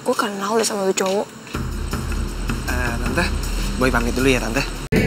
Gue kenal deh sama tuh cowok. Tante, Boy pamit dulu ya tante.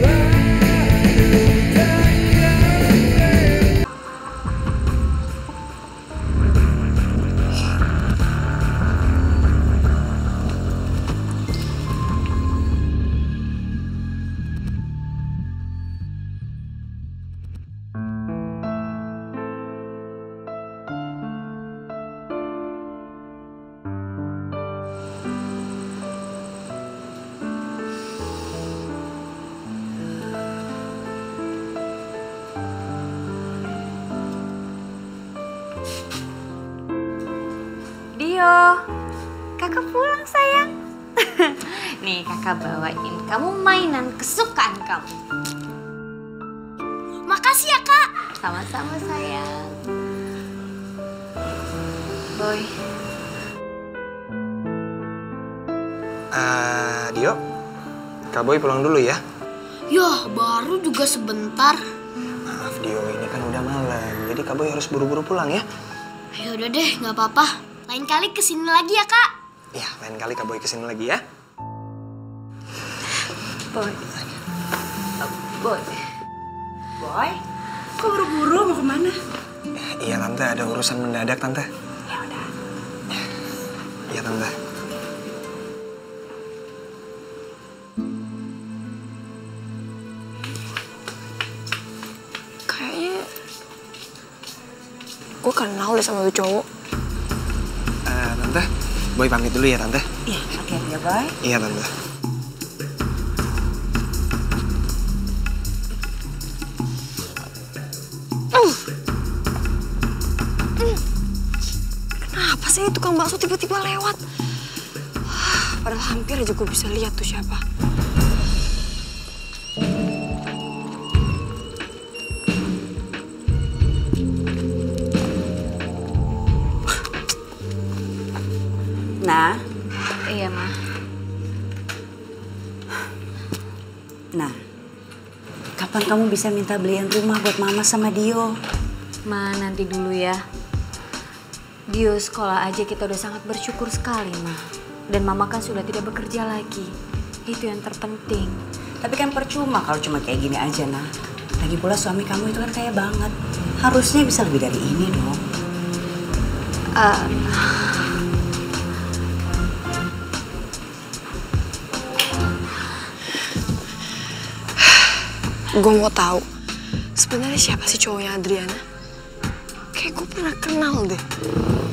Dio, kakak pulang sayang. Nih kakak bawain kamu mainan kesukaan kamu. Makasih ya kak. Sama-sama sayang. Boy. Dio, Kak Boy pulang dulu ya. Yah, baru juga sebentar. Maaf Dio, ini kan udah malam, jadi Kak Boy harus buru-buru pulang ya. Ya udah deh, nggak apa-apa. Lain kali kesini lagi ya kak. Ya, lain kali Kak Boy kesini lagi ya. Boy. Boy. Boy, kok buru-buru mau kemana? Iya tante, ada urusan mendadak tante. Ya udah. Iya tante. Kayaknya gue kenal deh sama tuh cowok. Tante, Boy pamit dulu ya tante. Iya, oke ya Boy. Iya tante. Kenapa sih tukang bakso tiba-tiba lewat? Padahal hampir aja gue bisa lihat tuh siapa. Nah, Iya mah. nah. Kapan kamu bisa minta beliin rumah buat Mama sama Dio? Ma, nanti dulu ya. Dio sekolah aja kita udah sangat bersyukur sekali, Ma. Dan Mama kan sudah tidak bekerja lagi. Itu yang terpenting. Tapi kan percuma kalau cuma kayak gini aja, nah. Lagi pula suami kamu itu kan kaya banget. Harusnya bisa lebih dari ini dong. Gue mau tahu sebenarnya siapa sih cowoknya Adriana? Kayak gue pernah kenal deh.